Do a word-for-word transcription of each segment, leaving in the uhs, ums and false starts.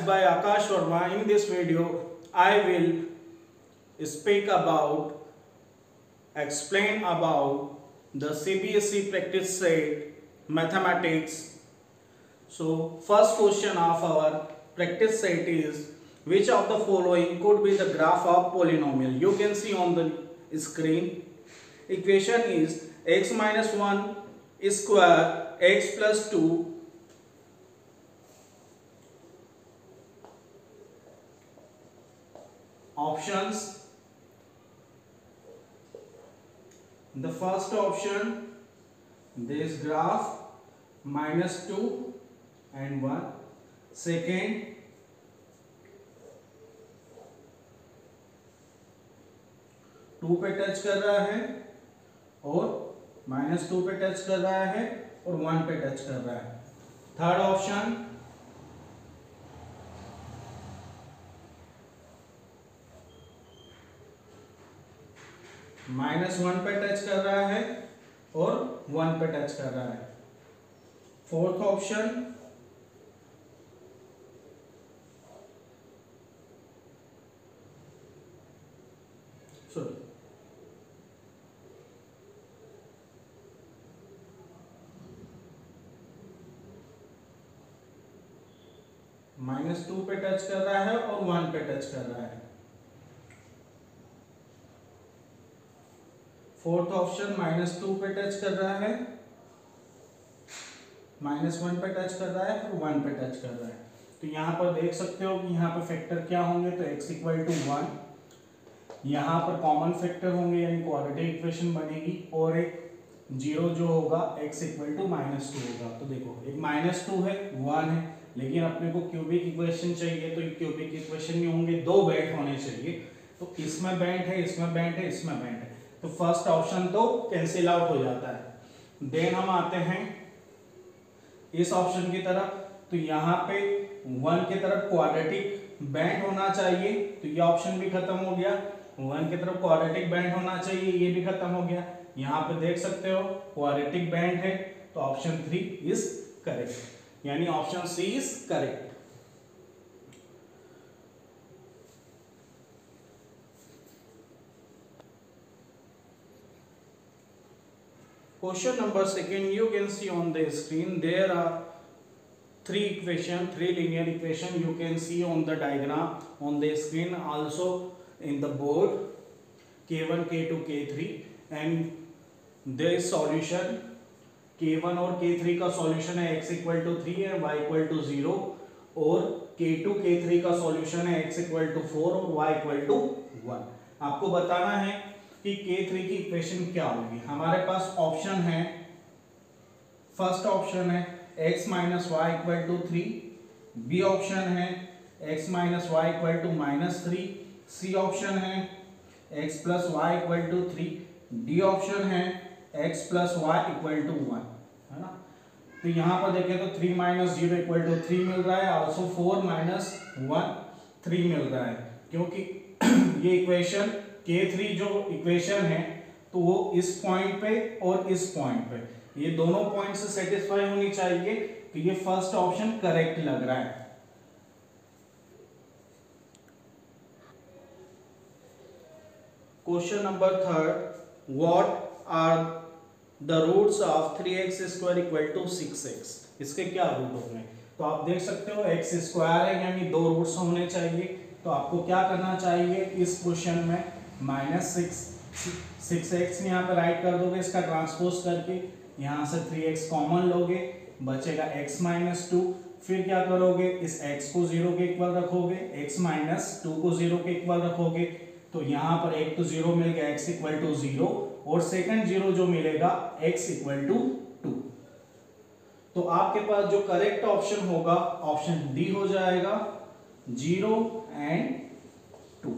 That's by Akash Sharma. In this video, I will speak about, explain about the C B S E practice set mathematics. So, first question of our practice set is, which of the following could be the graph of polynomial? You can see on the screen. Equation is x minus one square x plus two options. The first option, this graph minus two and one. Second, two पे touch कर रहा है और minus two पे touch कर रहा है और वन पे टच कर रहा है. थर्ड ऑप्शन, माइनस वन पे टच कर रहा है और वन पे टच कर रहा है. Fourth option, sorry minus two पे टच कर रहा है और वन पे टच कर रहा है. फोर्थ ऑप्शन, माइनस टू पे टच कर रहा है, माइनस वन पे टच कर रहा है और वन पे टच कर रहा है. तो यहाँ पर देख सकते हो कि यहाँ पर फैक्टर क्या होंगे, तो x इक्वल टू वन. यहाँ पर कॉमन फैक्टर होंगे यानी क्वाड्रेटिक इक्वेशन बनेगी और एक जीरो जो होगा x equal to minus two होगा. तो देखो एक माइनस टू है, वन है, लेकिन अपने को क्यूबिक इक्वेशन चाहिए, तो क्यूबिक इक्वेशन में होंगे दो बैंड होने चाहिए. तो इसमें बैंड है, इसमें बैंड है, इसमें बैंड है, तो फर्स्ट ऑप्शन तो कैंसिल आउट हो जाता है. देन हम आते हैं इस ऑप्शन की तरफ. तो यहाँ पे वन की तरफ क्वाड्रेटिक बैंड होना चाहिए, तो ये ऑप्शन भी खत्म हो गया. वन की तरफ क्वाड्रेटिक बैंड होना चाहिए, ये भी खत्म हो गया. यहाँ पे देख सकते हो क्वाड्रेटिक बैंड है, तो ऑप्शन थ्री इज करेक्ट, यानी option C is correct. Question number second, you can see on the screen there are three equation, three linear equation. You can see on the diagram on the screen, also in the board, k one, k two, k three, and there is solution. k one और k three का solution है x equal to three है y equal to zero, और k two, k three का solution है x equal to four और y equal to one. आपको बताना है कि k थ्री की इक्वेशन क्या होगी. हमारे पास ऑप्शन है, फर्स्ट ऑप्शन है x minus y equal to three, B option है x minus y equal to minus three, C option है x plus y equal to three, D option है x plus y equal to one, है ना. तो यहाँ पर देखें तो three minus zero equal to three मिल रहा है, also four minus one three मिल रहा है, क्योंकि ये इक्वेशन k थ्री जो इक्वेशन है तो वो इस पॉइंट पे और इस पॉइंट पे, ये दोनों पॉइंट से सेटिस्फाई होनी चाहिए. तो ये फर्स्ट ऑप्शन करेक्ट लग रहा है. Question number third, what are the roots of three x square equal to six x. इसके क्या रूट होंगे, तो आप देख सकते हो एक्स स्क्वायर है यानी दो रूट्स होने चाहिए. तो आपको क्या करना चाहिए इस क्वेश्चन में, माइनस सिक्स सिक्स एक्स यहाँ पे राइट कर दोगे, इसका ट्रांसपोज करके यहाँ से थ्री एक्स कॉमन लोगे, बचेगा x माइनस टू. फिर क्या करोगे, इस x को जीरो के इक्वल रखोगे, x माइनस टू को जीरो के इक्वल रखोगे. तो यहाँ पर एक तो जीरो मिल गया, x इक्वल टू जीरो, और सेकंड जीरो जो मिलेगा x इक्वल टू टू. तो आपके पास जो करेक्ट ऑप्शन होगा ऑप्शन डी हो जाएगा, zero and two.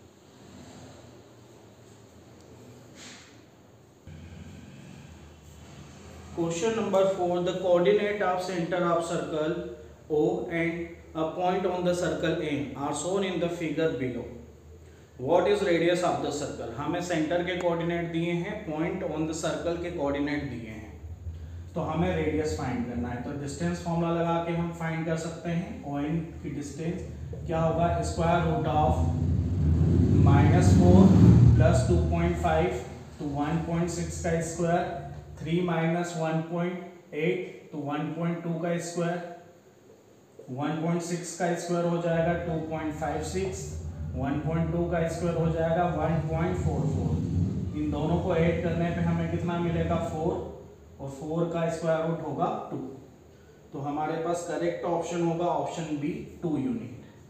Question number four, the coordinate of center of circle O and a point on the circle N are shown in the figure below. What is radius of the circle? हमें centre के coordinate दिए हैं, point on the circle के coordinate दिए हैं. तो हमें radius find करना है। तो डिस्टेंस फॉर्मूला लगा के हम फाइंड कर सकते हैं। ON की डिस्टेंस क्या होगा, square root of minus four plus two point five तो वन पॉइंट सिक्स का square, three minus one point eight तो वन पॉइंट टू का स्क्वायर, वन पॉइंट सिक्स का स्क्वायर हो जाएगा two point five six, one point two का square हो जाएगा वन पॉइंट फोर फोर। इन दोनों को ऐड करने पे हमें कितना मिलेगा, फोर, और फोर का स्क्वायर रूट होगा टू। तो हमारे पास करेक्ट ऑप्शन होगा option B, two unit.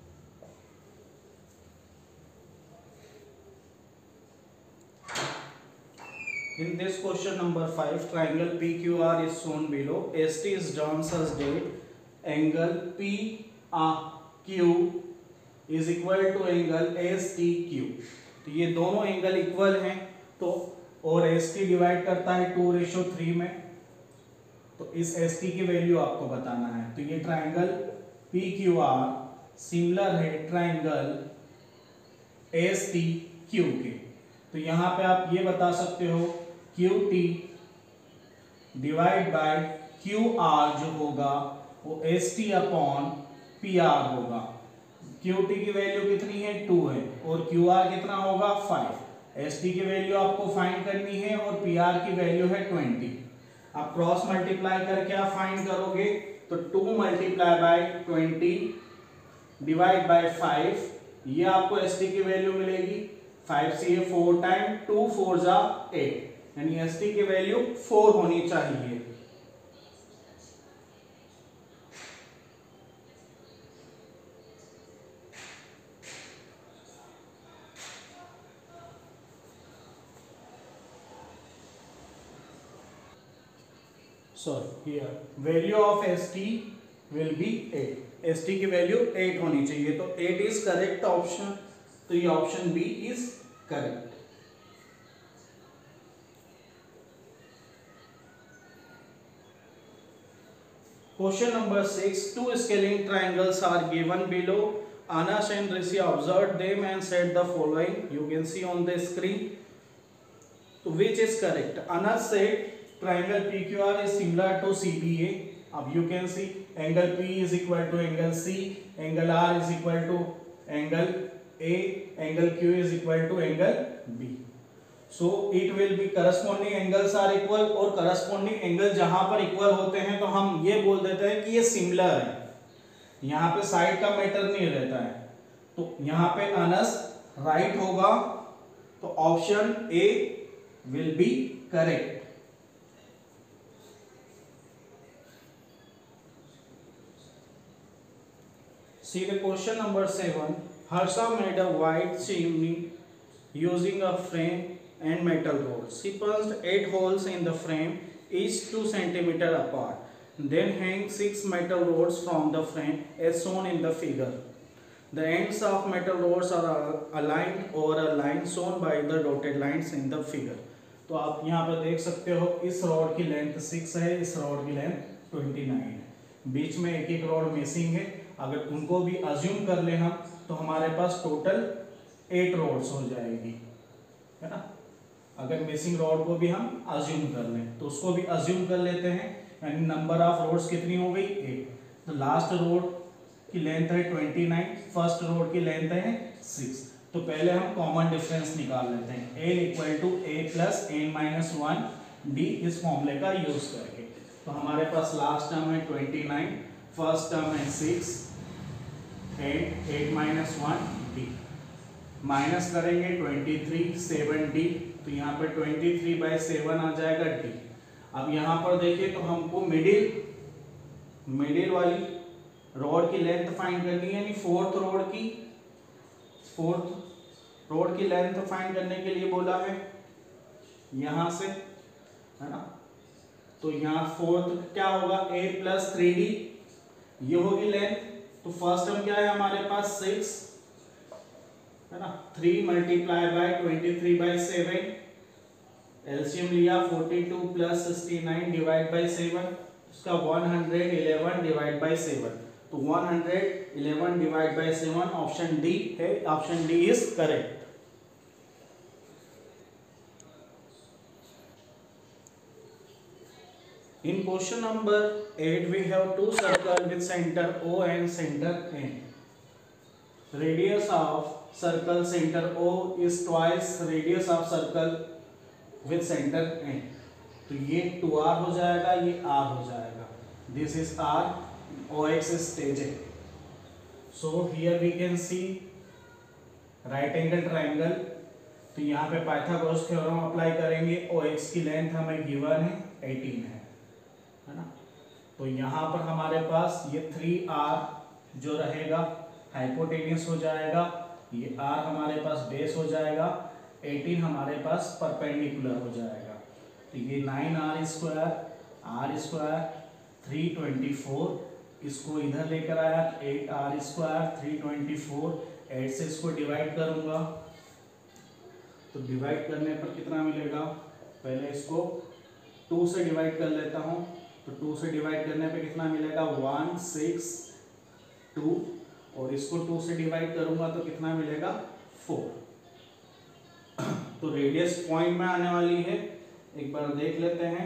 In this question number five, triangle P Q R is shown below. S T is drawn such that angle P R Q is equal to angle S T Q. तो ये दोनों angle equal हैं, तो और S T divide करता है to ratio three में, तो इस S T की वैल्यू आपको बताना है। तो ये triangle P Q R similar है ट्राइंगल S T Q के। तो यहाँ पे आप ये बता सकते हो Q T divide by Q R जो होगा वो S T upon P R होगा। Q T की वैल्यू कितनी है, टू है, और Q R कितना होगा, फाइव। S T की वैल्यू आपको फाइंड करनी है और P R की वैल्यू है ट्वेंटी। आप क्रॉस मल्टीप्लाई करके आप फाइंड करोगे तो two multiply by twenty divide by five, ये आपको S T की वैल्यू मिलेगी। फाइव से ये फोर टाइम, टू फोर जा एट, यानी S T की वैल्यू फोर होनी चाहिए। So here value of S T will be eight. S T की वैल्यू एट होनी चाहिए, तो एट इज करेक्ट ऑप्शन। तो ये option B is correct. Question number six. Two scaling triangles are given below. Anas and Rishi observed them and said the following. You can see on the screen. So which is correct? Anas said triangle P Q R is similar to C B A. अब you can see angle P is equal to angle C, angle R is equal to angle A, angle Q is equal to angle B. So it will be corresponding angles are equal, और corresponding angle जहां पर equal होते हैं तो हम ये बोल देते हैं कि ये similar है। यहाँ पे साइड का मैटर नहीं रहता है, तो यहाँ पे अनस राइट होगा, तो option A will be correct. See the question number seven. Harsha made a white chimney using a frame and metal rods. She punched eight holes in the frame, each two centimeter apart. Then hang six metal rods from the frame as shown in the figure. The ends of metal rods are aligned over a line shown by the dotted lines in the figure. तो आप यहाँ पर देख सकते हो इस rod की length six है, इस रॉड की लेंथ ट्वेंटी नाइन है, बीच में एक एक रॉड मिसिंग है। अगर उनको भी अज्यूम कर ले हम तो हमारे पास टोटल एट रॉड्स हो जाएगी, है ना। अगर मिसिंग रॉड को भी हम अज्यूम कर लें तो उसको भी अज्यूम कर लेते हैं, यानी नंबर ऑफ रोड्स कितनी हो गई, एट। तो लास्ट रोड की लेंथ है ट्वेंटी नाइन, फर्स्ट रोड की लेंथ है सिक्स। तो पहले हम कॉमन डिफरेंस निकाल लेते हैं, l equal to a plus n minus one d, इस फॉर्मूले का यूज करके। तो हमारे पास लास्ट टर्म है ट्वेंटी नाइन, फर्स्ट टर्म है six, eight, eight minus one d, minus करेंगे ट्वेंटी थ्री, सेवन डी, तो यहाँ पर ट्वेंटी थ्री बाई सेवन आ जाएगा डी। अब यहाँ पर देखिए तो हमको मिडिल मिडिल वाली रोड की लेंथ फाइंड करनी है, यानी फोर्थ रोड की फोर्थ रोड की लेंथ फाइंड करने के लिए बोला है यहाँ से, है ना। तो यहाँ फोर्थ क्या होगा, ए प्लस थ्री डी, ये होगी लेंथ। तो फर्स्ट टर्म क्या है हमारे पास सिक्स, है ना, three multiply by twenty three by seven, LCM लिया forty two plus sixty nine divide by seven, उसका one hundred eleven divide by seven. तो one hundred eleven divide by seven option D है, option D is correct. In question number eight, we have two circles with center O and center N. Radius of circle center O is twice radius of circle with center N. तो ये to are हो जाएगा, ये R हो जाएगा. This is R. O X is tangent. So here we can see right angle triangle. तो यहाँ पे पाइथागोरस थ्योरम अप्लाई करेंगे. O X की लेंथ हमें गिवन है एटीन है, है ना. तो यहाँ पर हमारे पास ये थ्री आर जो रहेगा हाइपोटेन्यूस हो जाएगा, ये R हमारे पास बेस हो जाएगा, एटीन हमारे पास परपेंडिकुलर हो जाएगा. तो ये nine r square r square three twenty four, इसको इधर लेकर आया eight r square three twenty four, eight से इसको डिवाइड करूंगा तो डिवाइड करने पर कितना मिलेगा. पहले इसको टू से डिवाइड कर लेता हूँ. तो टू से डिवाइड करने पे कितना मिलेगा वन सिक्स टू, और इसको टू से डिवाइड करूंगा तो कितना मिलेगा फोर. तो रेडियस पॉइंट में आने वाली है, एक बार देख लेते हैं.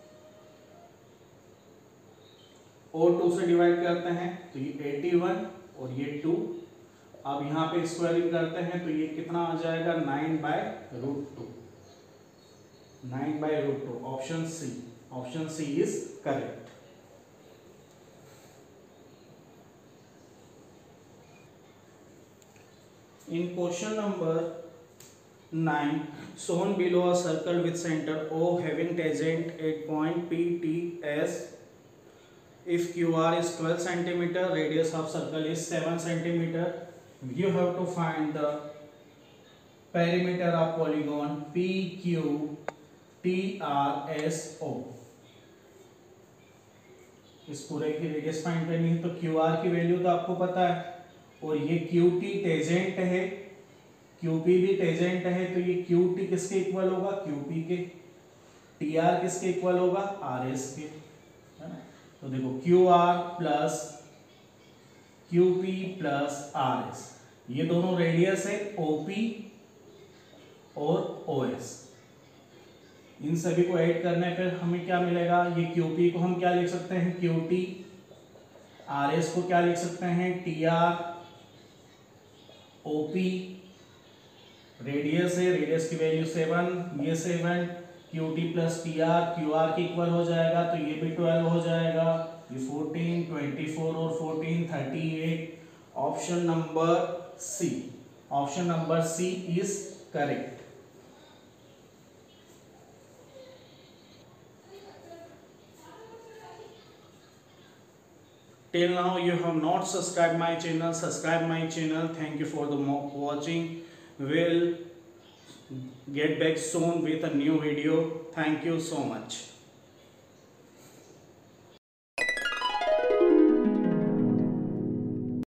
O टू से डिवाइड करते हैं तो ये एटी वन और ये टू. अब यहाँ पे स्क्वायरिंग करते हैं तो ये कितना आ जाएगा nine by root two. Nine by root two. Option C. Option C is correct. In question number nine, shown below a circle with center O having tangent at point P T S. If Q R is twelve centimeter, radius of circle is seven centimeter. You have to find the perimeter of polygon P Q T R S O. इस पूरे की radius find करनी है. तो Q R की value तो आपको पता है, और ये Q T टेंजेंट है, Q P भी टेंजेंट है. तो ये Q T किसके इक्वल होगा Q P के. T R किसके इक्वल होगा R S के, है ना. तो देखो Q R plus Q P plus R S, ये दोनों रेडियस है O P और O S. इन सभी को ऐड करने पर हमें क्या मिलेगा. ये Q P को हम क्या लिख सकते हैं Q T, R S को क्या लिख सकते हैं T R, O P radius है, रेडियस की वैल्यू सेवन, ये seven, Q T plus T R Q R के इक्वल हो जाएगा तो ये भी ट्वेल्व हो जाएगा, ये फोर्टीन, ट्वेंटी फोर और fourteen thirty eight. Option number C. Option number C is correct. Till now you have not subscribed my channel, subscribe my channel. Thank you for the watching. We'll get back soon with a new video. Thank you so much.